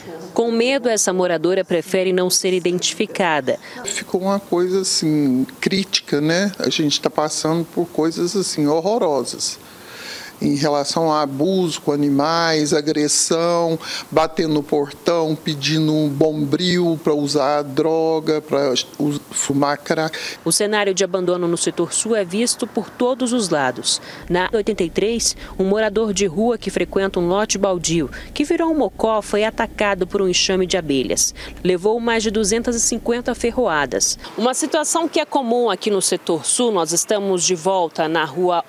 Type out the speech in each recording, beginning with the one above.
Com medo, essa moradora prefere não ser identificada. Ficou uma coisa assim, crítica, né? A gente está passando por coisas assim, horrorosas. Em relação a abuso com animais, agressão, batendo no portão, pedindo um bombril para usar droga, para fumar crack. O cenário de abandono no setor sul é visto por todos os lados. Na 83, um morador de rua que frequenta um lote baldio, que virou um mocó, foi atacado por um enxame de abelhas. Levou mais de 250 ferroadas. Uma situação que é comum aqui no setor sul. Nós estamos de volta na rua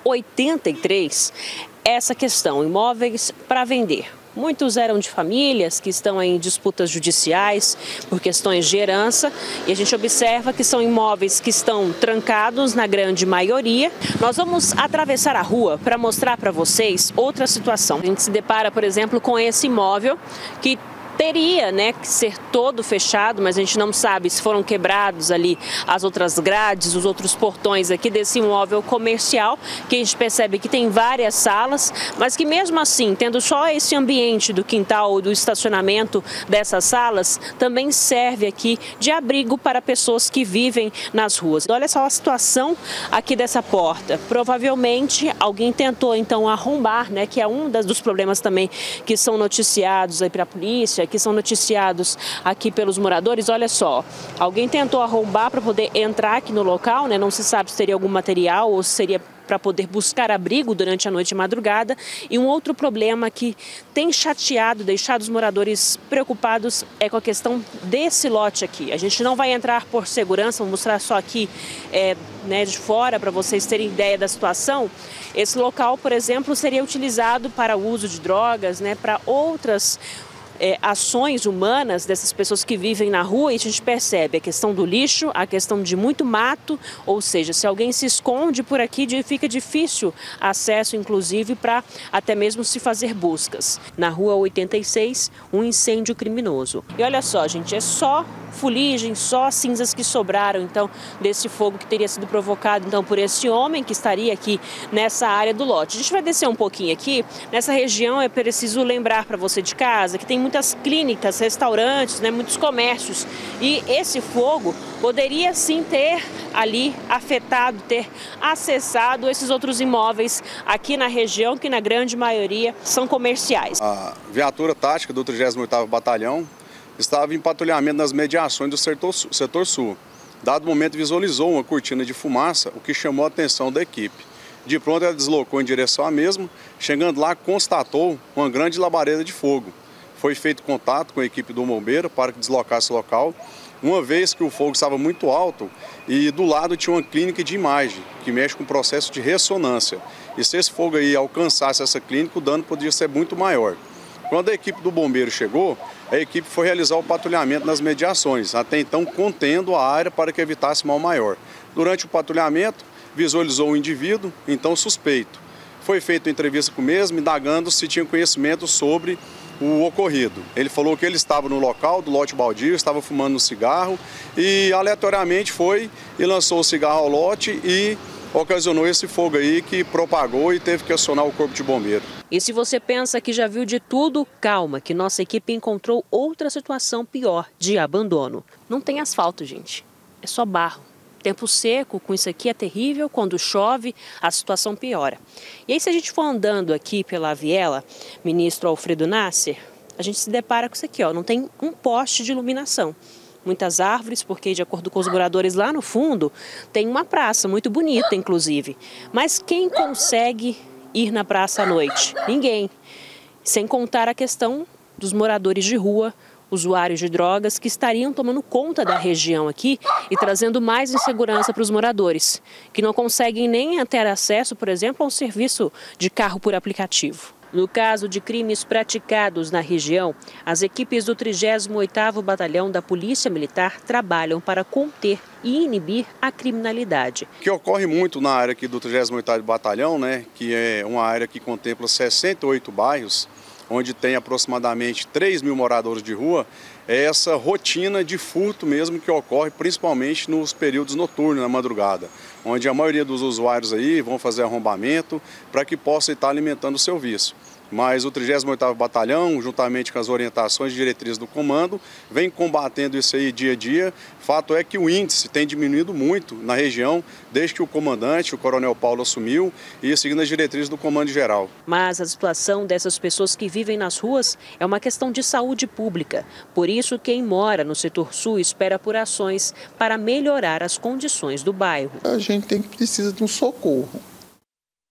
83. Essa questão, imóveis para vender. Muitos eram de famílias que estão em disputas judiciais por questões de herança e a gente observa que são imóveis que estão trancados na grande maioria. Nós vamos atravessar a rua para mostrar para vocês outra situação. A gente se depara, por exemplo, com esse imóvel que teria, que ser todo fechado, mas a gente não sabe se foram quebrados ali as outras grades, os outros portões aqui desse imóvel comercial, que a gente percebe que tem várias salas, mas que mesmo assim, tendo só esse ambiente do quintal ou do estacionamento dessas salas, também serve aqui de abrigo para pessoas que vivem nas ruas. Olha só a situação aqui dessa porta. Provavelmente alguém tentou então arrombar, que é um dos problemas também que são noticiados aí para a polícia, que são noticiados aqui pelos moradores. Olha só, alguém tentou arrombar para poder entrar aqui no local, não se sabe se teria algum material ou se seria para poder buscar abrigo durante a noite e madrugada. E um outro problema que tem chateado, deixado os moradores preocupados é com a questão desse lote aqui. A gente não vai entrar por segurança, vou mostrar só aqui de fora para vocês terem ideia da situação. Esse local, por exemplo, seria utilizado para o uso de drogas, para outras ações humanas dessas pessoas que vivem na rua, e a gente percebe a questão do lixo, a questão de muito mato, ou seja, se alguém se esconde por aqui, fica difícil acesso, inclusive, para até mesmo se fazer buscas. Na rua 86, um incêndio criminoso. E olha só, gente, é só fuligem, só cinzas que sobraram, então, desse fogo que teria sido provocado, então, por esse homem que estaria aqui nessa área do lote. A gente vai descer um pouquinho aqui. Nessa região é preciso lembrar para você de casa que tem muitas clínicas, restaurantes, muitos comércios. E esse fogo poderia sim ter ali afetado, ter acessado esses outros imóveis aqui na região, que na grande maioria são comerciais. A viatura tática do 38º Batalhão estava em patrulhamento nas mediações do setor sul. Dado momento, visualizou uma cortina de fumaça, o que chamou a atenção da equipe. De pronto, ela deslocou em direção à mesma. Chegando lá, constatou uma grande labareda de fogo. Foi feito contato com a equipe do bombeiro para que deslocasse o local, uma vez que o fogo estava muito alto e do lado tinha uma clínica de imagem, que mexe com o processo de ressonância. E se esse fogo aí alcançasse essa clínica, o dano poderia ser muito maior. Quando a equipe do bombeiro chegou, a equipe foi realizar o patrulhamento nas mediações, até então contendo a área para que evitasse mal maior. Durante o patrulhamento, visualizou o indivíduo, então suspeito. Foi feita uma entrevista com o mesmo, indagando se tinha conhecimento sobre o ocorrido. Ele falou que ele estava no local do lote baldio, estava fumando um cigarro e aleatoriamente foi e lançou o cigarro ao lote e ocasionou esse fogo aí que propagou e teve que acionar o corpo de bombeiro. E se você pensa que já viu de tudo, calma, que nossa equipe encontrou outra situação pior de abandono. Não tem asfalto, gente, é só barro. Tempo seco, com isso aqui é terrível, quando chove a situação piora. E aí se a gente for andando aqui pela viela, ministro Alfredo Nasser, a gente se depara com isso aqui, não tem um poste de iluminação. Muitas árvores, porque de acordo com os moradores lá no fundo, tem uma praça muito bonita, inclusive. Mas quem consegue ir na praça à noite? Ninguém. Sem contar a questão dos moradores de rua, usuários de drogas que estariam tomando conta da região aqui e trazendo mais insegurança para os moradores, que não conseguem nem ter acesso, por exemplo, a um serviço de carro por aplicativo. No caso de crimes praticados na região, as equipes do 38º Batalhão da Polícia Militar trabalham para conter e inibir a criminalidade. O que ocorre muito na área aqui do 38º Batalhão, que é uma área que contempla 68 bairros, onde tem aproximadamente 3 mil moradores de rua, é essa rotina de furto mesmo que ocorre principalmente nos períodos noturnos, na madrugada, onde a maioria dos usuários aí vão fazer arrombamento para que possa estar alimentando o seu vício. Mas o 38º Batalhão, juntamente com as orientações e diretrizes do comando, vem combatendo isso aí dia a dia. Fato é que o índice tem diminuído muito na região, desde que o comandante, o Coronel Paulo, assumiu e seguindo as diretrizes do comando geral. Mas a situação dessas pessoas que vivem nas ruas é uma questão de saúde pública. Por isso, quem mora no setor sul espera por ações para melhorar as condições do bairro. A gente precisa de um socorro.